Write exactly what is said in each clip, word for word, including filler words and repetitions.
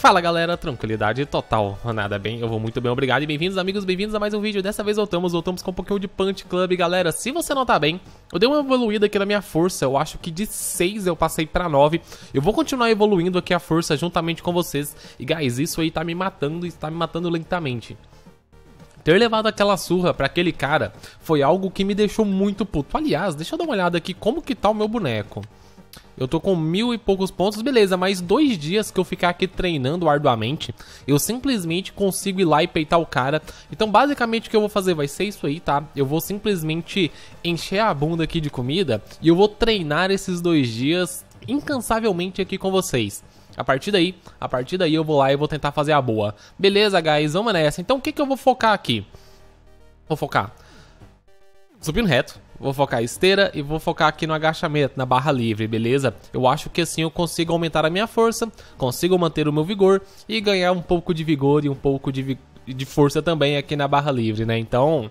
Fala galera, tranquilidade total, nada bem, eu vou muito bem, obrigado e bem-vindos amigos, bem-vindos a mais um vídeo. Dessa vez voltamos, voltamos com um pouquinho de Punch Club, galera. Se você não tá bem, eu dei uma evoluída aqui na minha força, eu acho que de seis eu passei pra nove. Eu vou continuar evoluindo aqui a força juntamente com vocês. E guys, isso aí tá me matando e está me matando lentamente. Ter levado aquela surra pra aquele cara foi algo que me deixou muito puto. Aliás, deixa eu dar uma olhada aqui como que tá o meu boneco. Eu tô com mil e poucos pontos, beleza, mas dois dias que eu ficar aqui treinando arduamente, eu simplesmente consigo ir lá e peitar o cara. Então basicamente o que eu vou fazer vai ser isso aí, tá? Eu vou simplesmente encher a bunda aqui de comida e eu vou treinar esses dois dias incansavelmente aqui com vocês. A partir daí, a partir daí eu vou lá e vou tentar fazer a boa. Beleza, guys, vamos nessa. Então o que que eu vou focar aqui? Vou focar subindo reto. Vou focar a esteira e vou focar aqui no agachamento, na barra livre, beleza? Eu acho que assim eu consigo aumentar a minha força, consigo manter o meu vigor e ganhar um pouco de vigor e um pouco de, de força também aqui na barra livre, né? Então,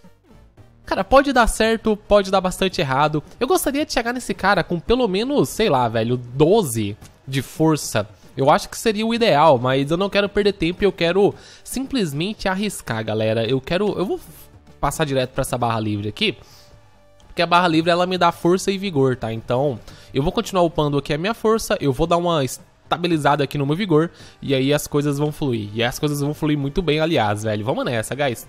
cara, pode dar certo, pode dar bastante errado. Eu gostaria de chegar nesse cara com pelo menos, sei lá, velho, doze de força. Eu acho que seria o ideal, mas eu não quero perder tempo e eu quero simplesmente arriscar, galera. Eu quero... Eu vou passar direto pra essa barra livre aqui. Porque a barra livre ela me dá força e vigor, tá? Então eu vou continuar upando aqui a minha força, eu vou dar uma estabilizada aqui no meu vigor e aí as coisas vão fluir. E as coisas vão fluir muito bem, aliás, velho. Vamos nessa, guys.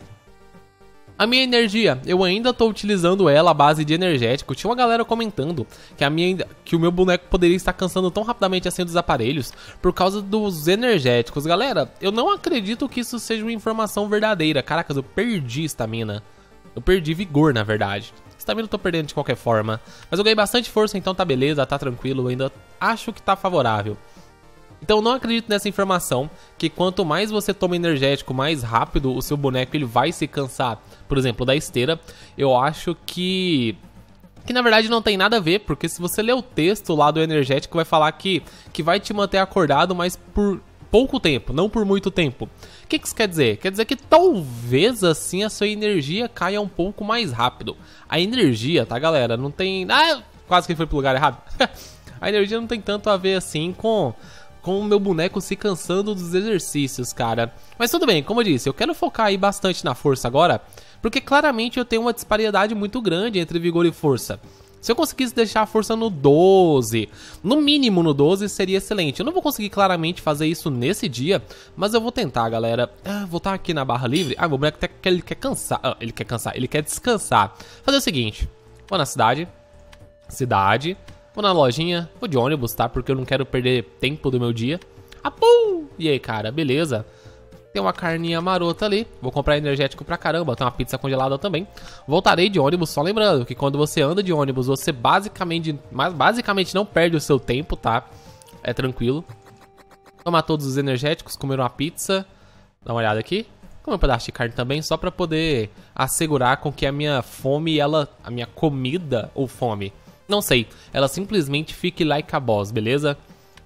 A minha energia, eu ainda tô utilizando ela à base de energético. Tinha uma galera comentando que, a minha, que o meu boneco poderia estar cansando tão rapidamente assim dos aparelhos por causa dos energéticos. Galera, eu não acredito que isso seja uma informação verdadeira. Caracas, eu perdi estamina. Eu perdi vigor, na verdade. Também não tô perdendo de qualquer forma. Mas eu ganhei bastante força, então tá beleza, tá tranquilo. Eu ainda acho que tá favorável. Então eu não acredito nessa informação, que quanto mais você toma energético, mais rápido o seu boneco ele vai se cansar. Por exemplo, da esteira. Eu acho que... Que na verdade não tem nada a ver, porque se você ler o texto lá do energético, vai falar que, que vai te manter acordado, mas por pouco tempo, não por muito tempo. O que, que isso quer dizer? Quer dizer que talvez assim a sua energia caia um pouco mais rápido. A energia, tá galera, não tem... Ah, quase que foi pro lugar errado. A energia não tem tanto a ver assim com... com o meu boneco se cansando dos exercícios, cara. Mas tudo bem, como eu disse, eu quero focar aí bastante na força agora, porque claramente eu tenho uma disparidade muito grande entre vigor e força. Se eu conseguisse deixar a força no doze, no mínimo no doze, seria excelente. Eu não vou conseguir claramente fazer isso nesse dia, mas eu vou tentar, galera. Ah, vou estar aqui na barra livre. Ah, meu boneco ele quer cansar. Ah, ele quer cansar, ele quer descansar. Fazer o seguinte, vou na cidade, cidade, vou na lojinha, vou de ônibus, tá? Porque eu não quero perder tempo do meu dia. Ah, pum! E aí, cara, beleza? Tem uma carninha marota ali. Vou comprar energético pra caramba. Tem uma pizza congelada também. Voltarei de ônibus. Só lembrando que quando você anda de ônibus, você basicamente, mas basicamente não perde o seu tempo, tá? É tranquilo. Tomar todos os energéticos. Comer uma pizza. Dá uma olhada aqui. Comer um pedaço de carne também. Só pra poder assegurar com que a minha fome, ela... A minha comida ou fome... Não sei. Ela simplesmente fique like a boss, beleza?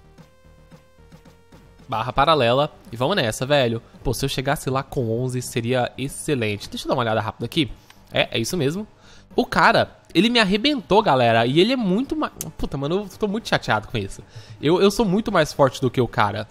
Barra paralela. E vamos nessa, velho. Pô, se eu chegasse lá com onze, seria excelente. Deixa eu dar uma olhada rápida aqui. É, é isso mesmo. O cara, ele me arrebentou, galera. E ele é muito mais... Puta, mano, eu tô muito chateado com isso. Eu, eu sou muito mais forte do que o cara.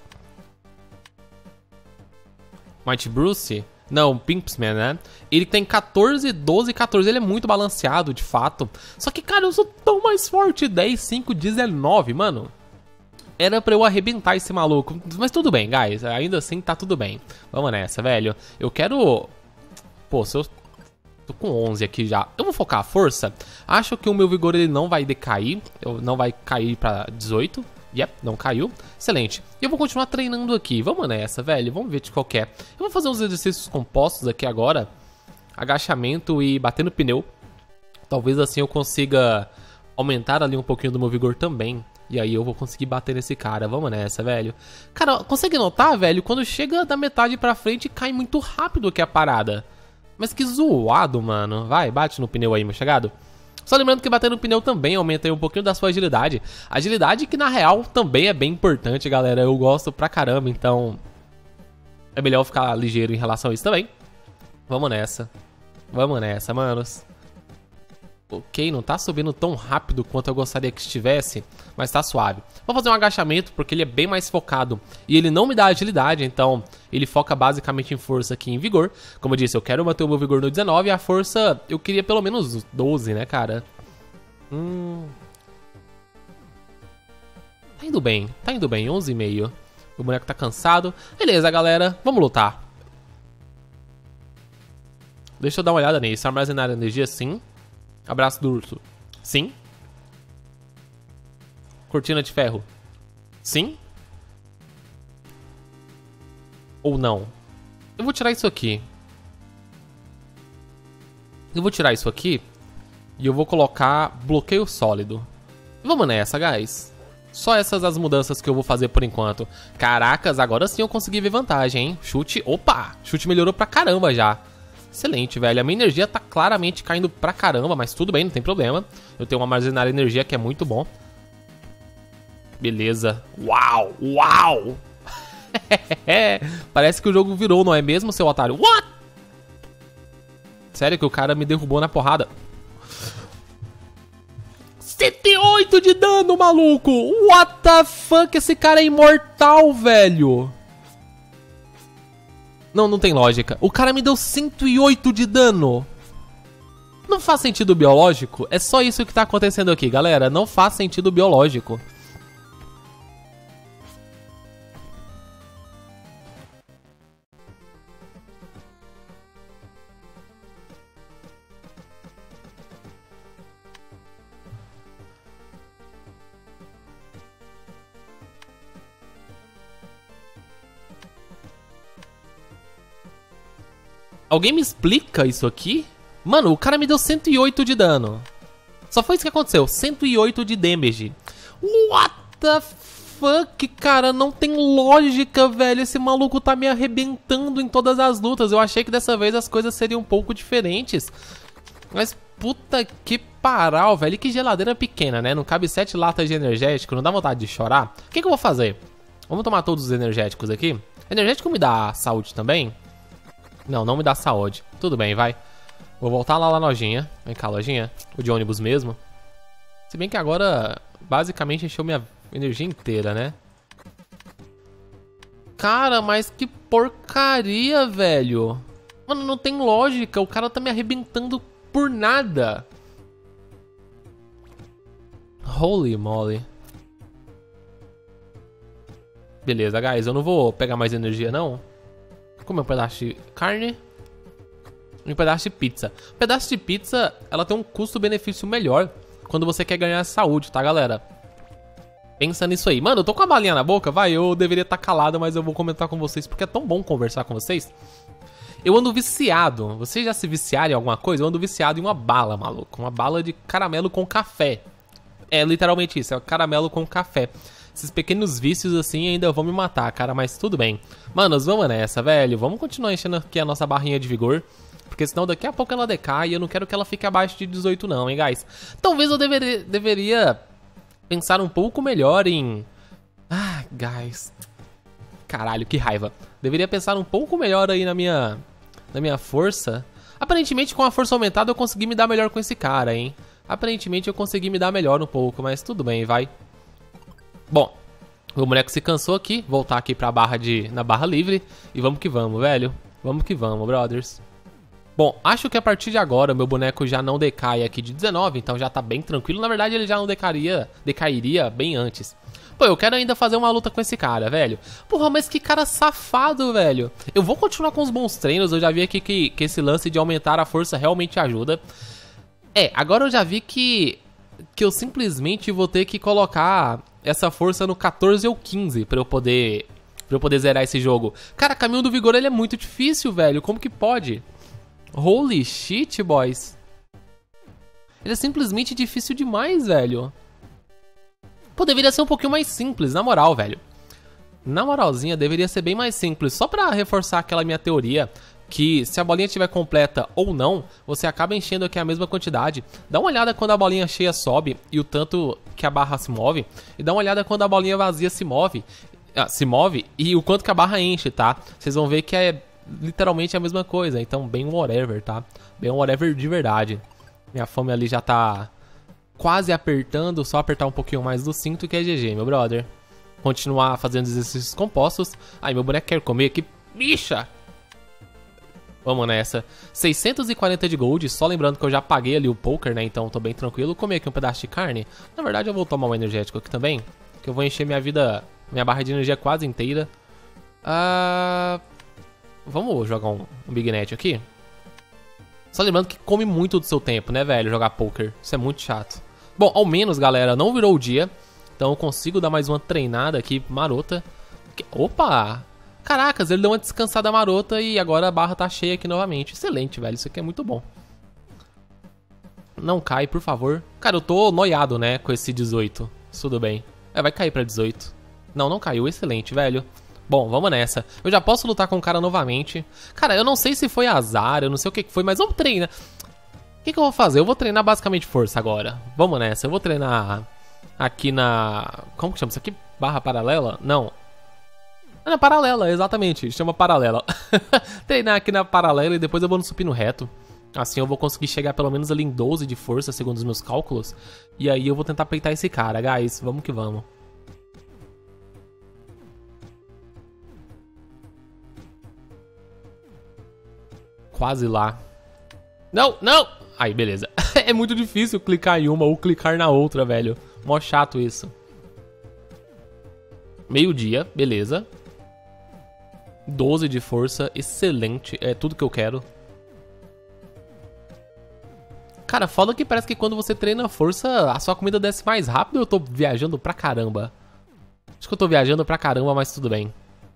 Mighty Bruce? Não, Pimpsman, né? Ele tem quatorze, doze, quatorze. Ele é muito balanceado, de fato. Só que, cara, eu sou tão mais forte. dez, cinco, dezenove, mano. Era pra eu arrebentar esse maluco. Mas tudo bem, guys. Ainda assim, tá tudo bem. Vamos nessa, velho. Eu quero... Pô, se eu... Tô com onze aqui já. Eu vou focar a força. Acho que o meu vigor ele não vai decair. Eu não vai cair pra dezoito. Yep, não caiu. Excelente. E eu vou continuar treinando aqui. Vamos nessa, velho. Vamos ver de qual que é. Eu vou fazer uns exercícios compostos aqui agora. Agachamento e bater no pneu. Talvez assim eu consiga aumentar ali um pouquinho do meu vigor também. E aí eu vou conseguir bater nesse cara. Vamos nessa, velho. Cara, consegue notar, velho? Quando chega da metade pra frente, cai muito rápido aqui a parada. Mas que zoado, mano. Vai, bate no pneu aí, meu chegado. Só lembrando que bater no pneu também aumenta aí um pouquinho da sua agilidade. Agilidade que, na real, também é bem importante, galera. Eu gosto pra caramba, então... É melhor ficar ligeiro em relação a isso também. Vamos nessa. Vamos nessa, manos. Ok, não tá subindo tão rápido quanto eu gostaria que estivesse, mas tá suave. Vou fazer um agachamento porque ele é bem mais focado e ele não me dá agilidade, então ele foca basicamente em força aqui em vigor. Como eu disse, eu quero manter o meu vigor no dezenove e a força eu queria pelo menos doze, né, cara? Hum... Tá indo bem, tá indo bem, onze e meio. O boneco tá cansado. Beleza, galera, vamos lutar. Deixa eu dar uma olhada nisso. Armazenar energia, sim. Abraço do urso. Sim. Cortina de ferro. Sim. Ou não. Eu vou tirar isso aqui. Eu vou tirar isso aqui. E eu vou colocar bloqueio sólido. Vamos nessa, guys. Só essas as mudanças que eu vou fazer por enquanto. Caracas, agora sim eu consegui ver vantagem, hein? Chute, opa! Chute melhorou pra caramba já. Excelente, velho. A minha energia tá claramente caindo pra caramba, mas tudo bem, não tem problema. Eu tenho um armazenar energia que é muito bom. Beleza. Uau! Uau! Parece que o jogo virou, não é mesmo, seu otário? What? Sério que o cara me derrubou na porrada. cento e oito de dano, maluco! What the fuck? Esse cara é imortal, velho! Não, não tem lógica. O cara me deu cento e oito de dano. Não faz sentido biológico? É só isso que tá acontecendo aqui, galera. Não faz sentido biológico. Alguém me explica isso aqui? Mano, o cara me deu cento e oito de dano. Só foi isso que aconteceu, cento e oito de damage. What the fuck, cara? Não tem lógica, velho. Esse maluco tá me arrebentando em todas as lutas. Eu achei que dessa vez as coisas seriam um pouco diferentes. Mas puta que paral, velho. E que geladeira pequena, né? Não cabe sete latas de energético. Não dá vontade de chorar? O que que eu vou fazer? Vamos tomar todos os energéticos aqui. Energético me dá saúde também? Não, não me dá saúde. Tudo bem, vai. Vou voltar lá na lojinha. Vem cá, lojinha. O de ônibus mesmo. Se bem que agora, basicamente, encheu minha energia inteira, né? Cara, mas que porcaria, velho. Mano, não tem lógica. O cara tá me arrebentando por nada. Holy moly. Beleza, guys. Eu não vou pegar mais energia, não. Como é um pedaço de carne e um pedaço de pizza. Um pedaço de pizza, ela tem um custo-benefício melhor quando você quer ganhar saúde, tá, galera? Pensa nisso aí. Mano, eu tô com a balinha na boca, vai. Eu deveria estar calado, mas eu vou comentar com vocês porque é tão bom conversar com vocês. Eu ando viciado. Vocês já se viciaram em alguma coisa? Eu ando viciado em uma bala, maluco. Uma bala de caramelo com café. É literalmente isso, é caramelo com café. Esses pequenos vícios assim ainda vão me matar, cara, mas tudo bem. Manos, vamos nessa, velho. Vamos continuar enchendo aqui a nossa barrinha de vigor. Porque senão daqui a pouco ela decai e eu não quero que ela fique abaixo de dezoito não, hein, guys. Talvez eu deveria, deveria pensar um pouco melhor em... Ah, guys. Caralho, que raiva. Deveria pensar um pouco melhor aí na minha, na minha força. Aparentemente com a força aumentada eu consegui me dar melhor com esse cara, hein. Aparentemente eu consegui me dar melhor um pouco, mas tudo bem, vai. Bom, o boneco se cansou aqui, voltar aqui pra barra de, na barra livre e vamos que vamos, velho. Vamos que vamos, brothers. Bom, acho que a partir de agora o meu boneco já não decai aqui de dezenove, então já tá bem tranquilo. Na verdade ele já não decairia, decairia bem antes. Pô, eu quero ainda fazer uma luta com esse cara, velho. Porra, mas que cara safado, velho. Eu vou continuar com os bons treinos, eu já vi aqui que, que esse lance de aumentar a força realmente ajuda. É, agora eu já vi que, que eu simplesmente vou ter que colocar... essa força no quatorze ou quinze pra eu poder pra eu poder zerar esse jogo. Cara, Caminho do Vigor ele é muito difícil, velho. Como que pode? Holy shit, boys. Ele é simplesmente difícil demais, velho. Pô, deveria ser um pouquinho mais simples, na moral, velho. Na moralzinha, deveria ser bem mais simples. Só pra reforçar aquela minha teoria que se a bolinha estiver completa ou não, você acaba enchendo aqui a mesma quantidade. Dá uma olhada quando a bolinha cheia sobe e o tanto que a barra se move. E dá uma olhada quando a bolinha vazia se move. Ah, se move e o quanto que a barra enche, tá? Vocês vão ver que é literalmente a mesma coisa. Então, bem whatever, tá? Bem whatever de verdade. Minha fome ali já tá quase apertando, só apertar um pouquinho mais do cinto que é G G, meu brother. Continuar fazendo exercícios compostos. Ai, meu boneco quer comer, que bicha! Vamos nessa. seiscentos e quarenta de gold, só lembrando que eu já paguei ali o poker, né? Então tô bem tranquilo. Comer aqui um pedaço de carne. Na verdade eu vou tomar um energético aqui também, que eu vou encher minha vida, minha barra de energia quase inteira. Ah... Vamos jogar um, um Big Net aqui. Só lembrando que come muito do seu tempo, né, velho? Jogar poker. Isso é muito chato. Bom, ao menos, galera, não virou o dia. Então eu consigo dar mais uma treinada aqui marota. Opa! Caracas, ele deu uma descansada marota e agora a barra tá cheia aqui novamente. Excelente, velho. Isso aqui é muito bom. Não cai, por favor. Cara, eu tô noiado, né, com esse dezoito. Tudo bem. É, vai cair pra dezoito. Não, não caiu. Excelente, velho. Bom, vamos nessa. Eu já posso lutar com o cara novamente. Cara, eu não sei se foi azar, eu não sei o que foi, mas vamos treinar. O que, que eu vou fazer? Eu vou treinar basicamente força agora. Vamos nessa. Eu vou treinar aqui na... Como que chama isso aqui? Barra paralela? Não. É na paralela, exatamente. Chama paralela. Treinar aqui na paralela e depois eu vou no supino reto. Assim eu vou conseguir chegar pelo menos ali em doze de força, segundo os meus cálculos. E aí eu vou tentar peitar esse cara, guys. Vamos que vamos. Quase lá. Não, não! Aí, beleza. É muito difícil clicar em uma ou clicar na outra, velho. Mó chato isso. Meio-dia, beleza. doze de força, excelente. É tudo que eu quero. Cara, foda que parece que quando você treina força, a sua comida desce mais rápido. Eu tô viajando pra caramba. Acho que eu tô viajando pra caramba, mas tudo bem.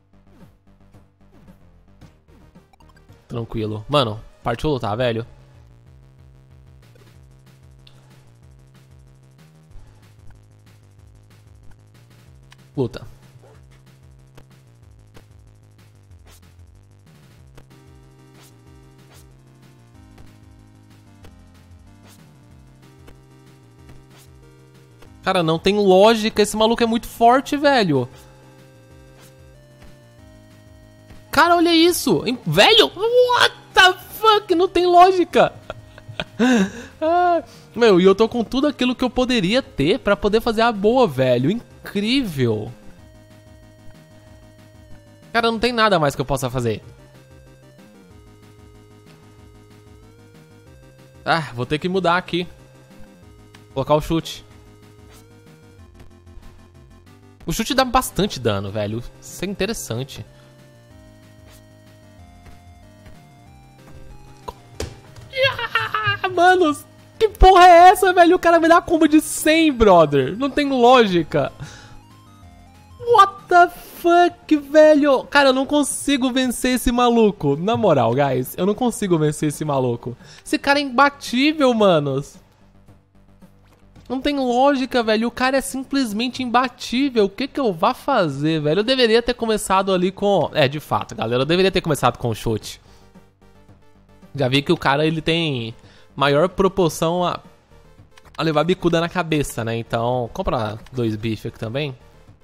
Tranquilo. Mano, partiu lutar, velho. Luta. Cara, não tem lógica. Esse maluco é muito forte, velho. Cara, olha isso. Velho, what the fuck? Não tem lógica. Ah, meu, e eu tô com tudo aquilo que eu poderia ter pra poder fazer a boa, velho. Incrível. Cara, não tem nada mais que eu possa fazer. Ah, vou ter que mudar aqui. Colocar o chute. O chute dá bastante dano, velho. Isso é interessante. Ah, mano, que porra é essa, velho? O cara me dá combo de cem, brother. Não tem lógica. What the fuck, velho? Cara, eu não consigo vencer esse maluco. Na moral, guys, eu não consigo vencer esse maluco. Esse cara é imbatível, manos. Não tem lógica, velho. O cara é simplesmente imbatível. O que que eu vá fazer, velho? Eu deveria ter começado ali com... É, de fato, galera. Eu deveria ter começado com o chute. Já vi que o cara, ele tem maior proporção a, a levar bicuda na cabeça, né? Então, compra dois bifes aqui também.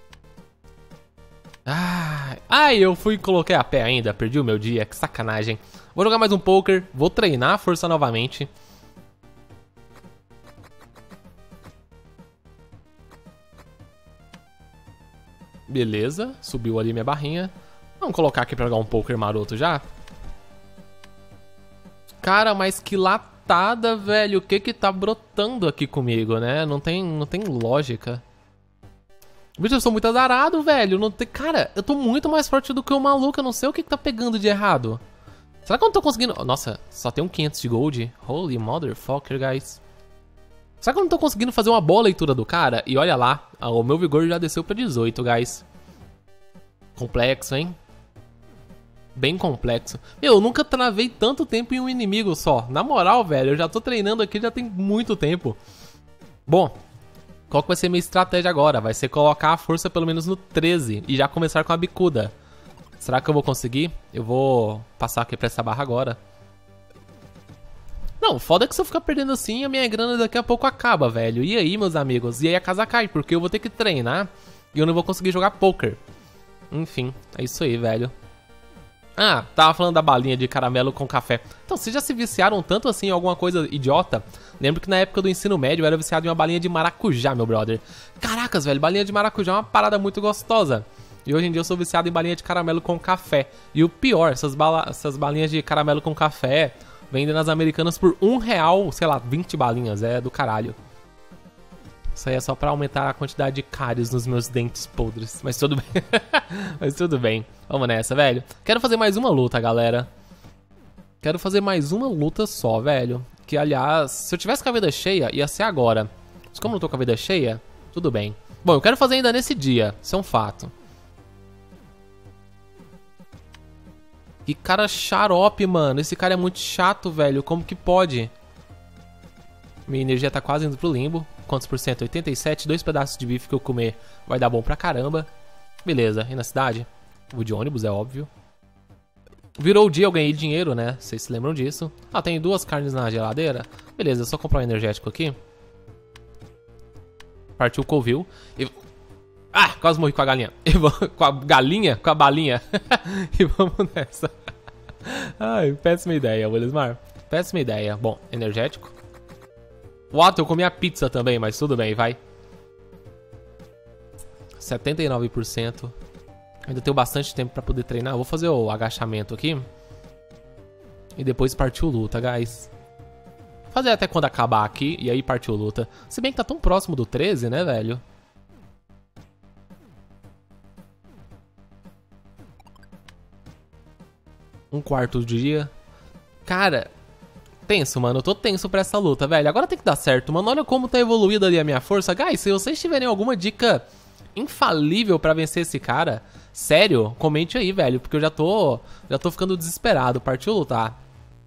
Ai, ai, eu fui e coloquei a pé ainda. Perdi o meu dia. Que sacanagem. Vou jogar mais um poker. Vou treinar a força novamente. Beleza, subiu ali minha barrinha. Vamos colocar aqui pra jogar um poker maroto já. Cara, mas que latada, velho. O que que tá brotando aqui comigo, né? Não tem, não tem lógica. Bicho, eu sou muito azarado, velho. Não tem... Cara, eu tô muito mais forte do que o maluco. Eu não sei o que que tá pegando de errado. Será que eu não tô conseguindo... Nossa, só tem um quinhentos de gold. Holy motherfucker, guys. Será que eu não tô conseguindo fazer uma boa leitura do cara? E olha lá, o meu vigor já desceu pra dezoito, guys. Complexo, hein? Bem complexo. Meu, eu nunca travei tanto tempo em um inimigo só. Na moral, velho, eu já tô treinando aqui já tem muito tempo. Bom, qual que vai ser minha estratégia agora? Vai ser colocar a força pelo menos no treze e já começar com a bicuda. Será que eu vou conseguir? Eu vou passar aqui pra essa barra agora. Não, foda que se eu ficar perdendo assim, a minha grana daqui a pouco acaba, velho. E aí, meus amigos? E aí a casa cai, porque eu vou ter que treinar e eu não vou conseguir jogar poker. Enfim, é isso aí, velho. Ah, tava falando da balinha de caramelo com café. Então, vocês já se viciaram tanto assim em alguma coisa idiota? Lembro que na época do ensino médio eu era viciado em uma balinha de maracujá, meu brother. Caracas, velho, balinha de maracujá é uma parada muito gostosa. E hoje em dia eu sou viciado em balinha de caramelo com café. E o pior, essas, bala essas balinhas de caramelo com café vendem nas Americanas por um real, sei lá, vinte balinhas. É do caralho. Isso aí é só pra aumentar a quantidade de cáries nos meus dentes podres. Mas tudo bem. Mas tudo bem. Vamos nessa, velho. Quero fazer mais uma luta, galera. Quero fazer mais uma luta só, velho. Que, aliás, se eu tivesse com a vida cheia, ia ser agora. Mas como eu não tô com a vida cheia, tudo bem. Bom, eu quero fazer ainda nesse dia. Isso é um fato. Que cara xarope, mano. Esse cara é muito chato, velho. Como que pode? Minha energia tá quase indo pro limbo. Quantos por cento? oitenta e sete. Dois pedaços de bife que eu comer vai dar bom pra caramba. Beleza. E na cidade? Vou de ônibus, é óbvio. Virou o dia, eu ganhei dinheiro, né? Vocês se lembram disso? Ah, tem duas carnes na geladeira. Beleza, é só comprar um energético aqui. Partiu o covil. E... Ah, quase morri com a galinha. E vou... Com a galinha? Com a balinha. E vamos nessa. Ai, péssima ideia, Willismar. Péssima ideia. Bom, energético. What? Eu comi a pizza também, mas tudo bem, vai. setenta e nove por cento. Ainda tenho bastante tempo pra poder treinar. Eu vou fazer o agachamento aqui. E depois partiu luta, guys. Vou fazer até quando acabar aqui. E aí partiu luta. Se bem que tá tão próximo do treze, né, velho? Um quarto do dia. Cara... Tenso, mano. Eu tô tenso pra essa luta, velho. Agora tem que dar certo, mano. Olha como tá evoluída ali a minha força. Guys, se vocês tiverem alguma dica infalível pra vencer esse cara, sério, comente aí, velho. Porque eu já tô, já tô ficando desesperado. Partiu lutar.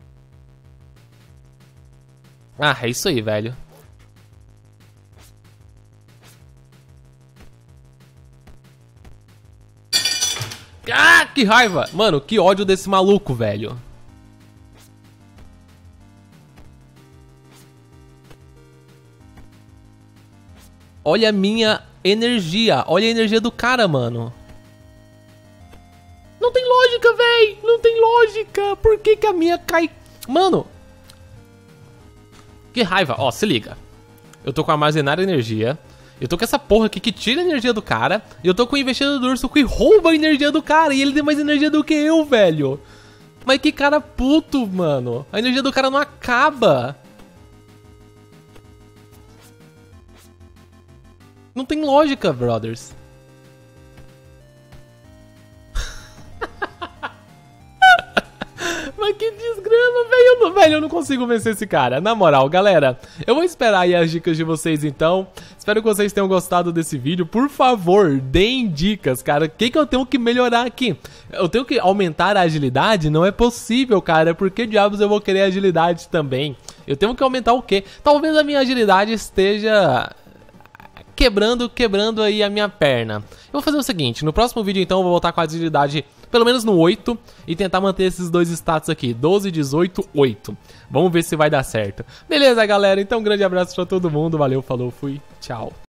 Ah, é isso aí, velho. Ah, que raiva. Mano, que ódio desse maluco, velho. Olha a minha energia. Olha a energia do cara, mano. Não tem lógica, véi. Não tem lógica. Por que que a minha cai... Mano. Que raiva. Ó, se liga. Eu tô com armazenar energia. Eu tô com essa porra aqui que tira a energia do cara. E eu tô com o investidor do urso que rouba a energia do cara. E ele tem mais energia do que eu, velho. Mas que cara puto, mano. A energia do cara não acaba. Não tem lógica, brothers. Mas que desgrama, velho. Eu não, velho, eu não consigo vencer esse cara. Na moral, galera, eu vou esperar aí as dicas de vocês, então. Espero que vocês tenham gostado desse vídeo. Por favor, deem dicas, cara. O que que eu tenho que melhorar aqui? Eu tenho que aumentar a agilidade? Não é possível, cara. Por que diabos eu vou querer agilidade também? Eu tenho que aumentar o quê? Talvez a minha agilidade esteja... Quebrando, quebrando aí a minha perna. Eu vou fazer o seguinte, no próximo vídeo então eu vou voltar com a agilidade pelo menos no oito e tentar manter esses dois status aqui, doze, dezoito, oito. Vamos ver se vai dar certo. Beleza, galera? Então um grande abraço pra todo mundo, valeu, falou, fui, tchau.